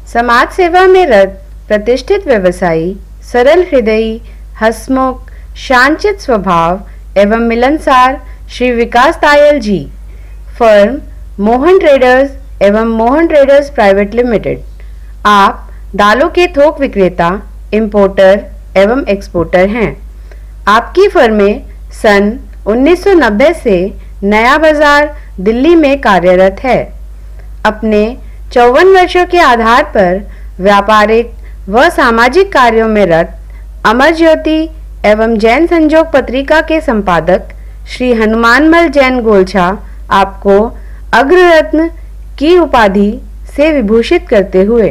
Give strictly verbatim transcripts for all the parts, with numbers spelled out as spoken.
समाज सेवा में रत प्रतिष्ठित व्यवसायी, सरल हृदयी, हंसमुख, शांतचित्त स्वभाव एवं मिलनसार श्री विकास तायल जी। फर्म मोहन ट्रेडर्स एवं मोहन ट्रेडर्स प्राइवेट लिमिटेड। आप दालों के थोक विक्रेता, इंपोर्टर एवं एक्सपोर्टर हैं। आपकी फर्में सन उन्नीस सौ नब्बे से नया बाजार दिल्ली में कार्यरत है। अपने चौवन वर्षों के आधार पर व्यापारिक व सामाजिक कार्यों में रत अमर ज्योति एवं जैन संजोग पत्रिका के संपादक श्री हनुमानमल जैन गोलछा आपको अग्ररत्न की उपाधि से विभूषित करते हुए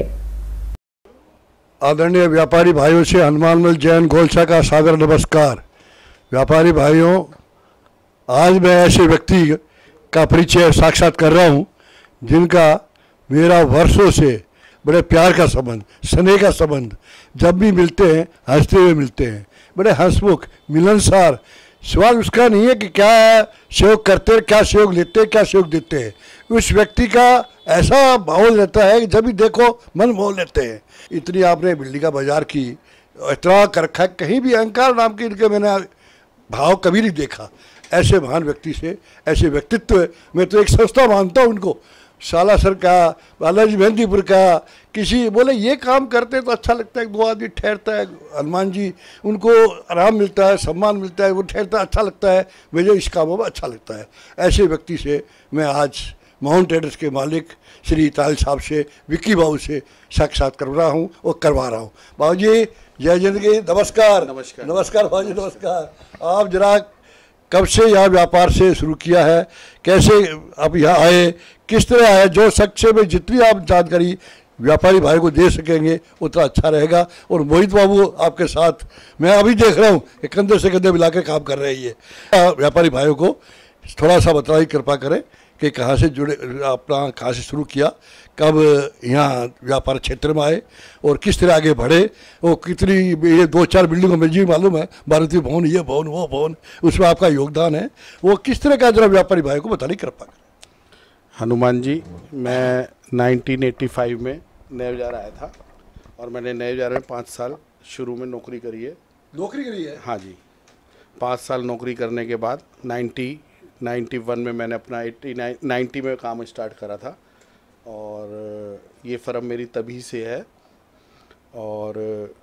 आदरणीय व्यापारी भाइयों से हनुमानमल जैन गोलछा का सादर नमस्कार। व्यापारी भाइयों, आज मैं ऐसे व्यक्ति का परिचय साक्षात कर रहा हूं जिनका मेरा वर्षों से बड़े प्यार का संबंध, स्नेह का संबंध, जब भी मिलते हैं हंसते हुए मिलते हैं। बड़े हंसमुख, मिलनसार। सवाल उसका नहीं है कि क्या सहयोग करते हैं, क्या सहयोग लेते हैं, क्या सहयोग देते हैं। उस व्यक्ति का ऐसा माहौल रहता है कि जब भी देखो मन मोह लेते हैं। इतनी आपने बिल्डिंग का बाजार की, इतना कर रखा है, कहीं भी अहंकार नाम की इनके मैंने भाव कभी नहीं देखा। ऐसे महान व्यक्ति से, ऐसे व्यक्तित्व, मैं तो एक संस्था मानता हूँ उनको। सालासर का, बालाजी मेहंदीपुर का, किसी बोले ये काम करते तो अच्छा लगता है, दो आदमी ठहरता है, हनुमान जी उनको आराम मिलता है, सम्मान मिलता है, वो ठहरता है, अच्छा लगता है, मुझे इस कामों में अच्छा लगता है। ऐसे व्यक्ति से मैं आज मोहन ट्रेडर्स के मालिक श्री तायल साहब से, विक्की बाबू से साक्षात कर रहा हूँ और करवा रहा हूँ। बाबू जी जय जिंदगी, नमस्कार। नमस्कार नमस्कार बाबू जी, नमस्कार। आप जरा कब से यहाँ व्यापार से शुरू किया है, कैसे आप यहाँ आए, किस तरह आए, जो सक्से में जितनी आप जानकारी व्यापारी भाई को दे सकेंगे उतना अच्छा रहेगा। और मोहित बाबू आपके साथ मैं अभी देख रहा हूँ कि कंधे से कंधे मिलाकर काम कर रही है। व्यापारी भाइयों को थोड़ा सा बताइए, कृपा करें कि कहाँ से जुड़े, अपना कहाँ से शुरू किया, कब यहाँ व्यापार क्षेत्र में आए और किस तरह आगे बढ़े। वो कितनी, ये दो चार बिल्डिंगों में जी मालूम है, मारुति भवन, ये भवन, वो भवन, उसमें आपका योगदान है। वो किस तरह का जरा व्यापारी भाई को बताइए, कृपा करें। हनुमान जी, मैं नाइनटीन एटी फाइव में नए बाजार आया था और मैंने नए बाजार में पाँच साल शुरू में नौकरी करी है। नौकरी करी है? हाँ जी, पाँच साल नौकरी करने के बाद नाइन्टी नाइन्टी वन में मैंने अपना एट्टी नाइन नाइन्टी में काम स्टार्ट करा था और ये फर्म मेरी तभी से है। और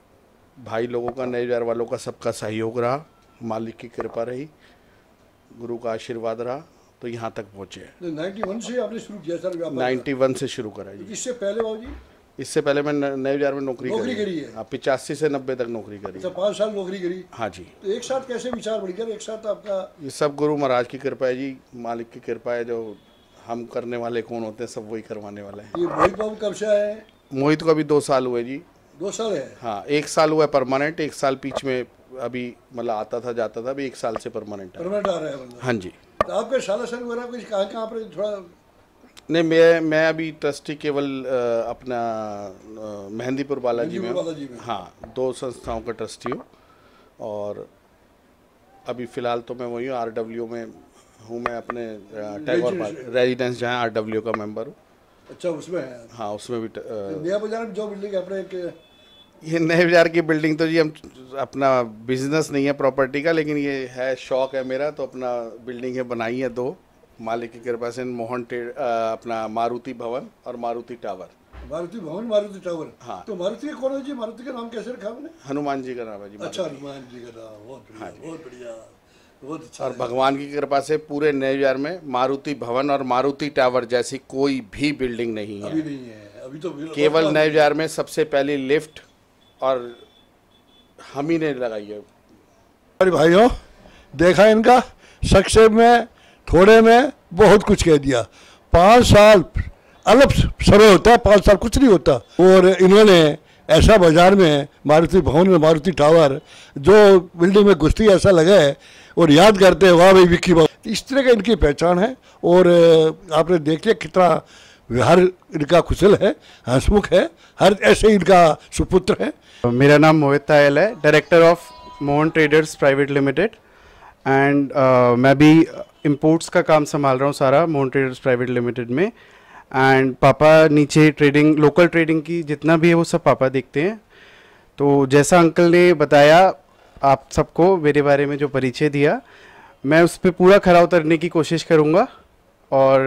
भाई लोगों का, नए बाजार वालों का सबका सहयोग रहा, मालिक की कृपा रही, गुरु का आशीर्वाद रहा, तो यहाँ तक पहुँचे। नाइन्टी वन से आपने शुरू किया सर व्यापार? नाइन्टी वन से शुरू करा जी। इससे पहले बाबू जी? इससे पहले मैं नए बाजार में नौकरी नौकरी करी है? हाँ, पिचासी से नब्बे तक नौकरी करी। अच्छा, पाँच साल नौकरी करी? हाँ जी। तो एक साथ कैसे विचार बढ़ गया, एक साथ आपका? ये सब गुरु महाराज की कृपा है जी, मालिक की कृपा है। जो हम करने वाले कौन होते हैं, सब वही करवाने वाले हैं। ये मोहित बाबू कब से आए हैं? मोहित को अभी दो साल हुए जी। दो साल है? हाँ, एक साल हुआ है परमानेंट, एक साल बीच में अभी मतलब आता था जाता था, अभी एक साल से परमानेंट है। परमानेंट आ रहा है? हाँ जी। तो आपके सालासर वगैरह कुछ कहाँ कहाँ पर थोड़ा? नहीं, मैं मैं अभी ट्रस्टी केवल अपना मेहंदीपुर बालाजी में, बालाजी में हाँ, दो संस्थाओं का ट्रस्टी हूँ। और अभी फ़िलहाल तो मैं वही हूँ, आर डब्ल्यू में हूँ मैं, अपने टैगोर पार्क रेजिडेंस जहाँ आर डब्ल्यू का मेंबर हूँ। अच्छा, उसमें है? हाँ, उसमें भी। नया बाजार में जो बिल्डिंग है अपने, ये नए बाजार की बिल्डिंग तो जी हम अपना बिजनेस नहीं है प्रॉपर्टी का, लेकिन ये है शौक है मेरा, तो अपना बिल्डिंग है बनाई है दो, मालिक की कृपा से। मोहन ट्रेड, अपना मारुति भवन और मारुति टावर। मारुति भवन, मारुति टावर। हाँ। तो मारुति का कौन है जी? मारुति का नाम कैसे रखा आपने? हनुमान जी का नाम है जी। अच्छा, हनुमान जी का नाम, बहुत बढ़िया। हाँ, बहुत बढ़िया, बहुत अच्छा। और भगवान की कृपा से पूरे नए बाजार में मारुति भवन और मारुति टावर जैसी कोई भी बिल्डिंग नहीं है। अभी नहीं है, अभी तो केवल नए बाजार में सबसे पहली लिफ्ट और हम ही ने लगाई है। अरे भाइयों, देखा इनका, संक्षेप में, थोड़े में बहुत कुछ कह दिया। पाँच साल अल्प समय होता है, पाँच साल कुछ नहीं होता। और इन्होंने ऐसा बाजार में मारुति भवन में मारुति टावर, जो बिल्डिंग में घुसती ऐसा लगा है और याद करते हैं, वाह भाई विक्की बाबू। इस तरह का इनकी पहचान है। और आपने देख लिया कितना व्यवहार इनका कुशल है, हंसमुख है, हर ऐसे इनका सुपुत्र है। मेरा नाम मोहित तायल है, director of Mohan traders private limited. And मैं भी इंपोर्ट्स का काम संभाल रहा हूँ सारा मोहन ट्रेडर्स प्राइवेट लिमिटेड में। एंड पापा नीचे ट्रेडिंग, लोकल ट्रेडिंग की जितना भी है वो सब पापा देखते हैं। तो जैसा अंकल ने बताया आप सबको मेरे बारे में जो परिचय दिया, मैं उस पर पूरा खरा उतरने की कोशिश करूँगा और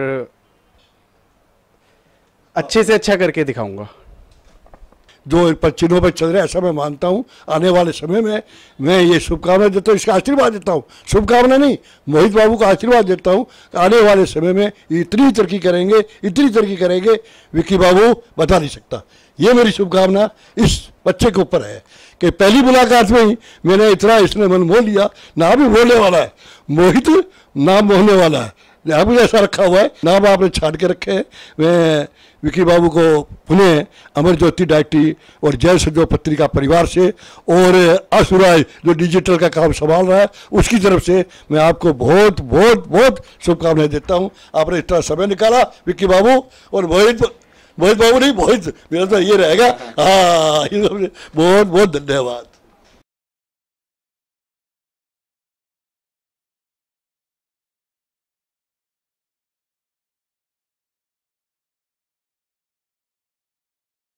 अच्छे से अच्छा करके दिखाऊंगा। जो चिन्हों पर चल रहे हैं ऐसा मैं मानता हूँ। आने वाले समय में मैं ये शुभकामना देता हूँ, इसका आशीर्वाद देता हूँ, शुभकामना नहीं, मोहित बाबू का आशीर्वाद देता हूँ। आने वाले समय में इतनी तरक्की करेंगे, इतनी तरक्की करेंगे, विक्की बाबू बता नहीं सकता। ये मेरी शुभकामना इस बच्चे के ऊपर है कि पहली मुलाकात में ही मैंने इतना इसने मन मोह लिया। नाम भी बोलने वाला है, मोहित नाम बोलने वाला है, नाम भी ऐसा रखा हुआ है, नाम आपने छाट के रखे हैं। मैं विक्की बाबू को पुनः अमर ज्योति डायटी और जय सजो पत्रिका परिवार से और असुराज जो डिजिटल का काम संभाल रहा है उसकी तरफ से मैं आपको बहुत बहुत बहुत शुभकामनाएं देता हूं। आपने इतना समय निकाला विक्की बाबू, और मोहित मोहित बाबू नहीं, मोहित मेरा तो ये रहेगा। हाँ, बहुत बहुत धन्यवाद।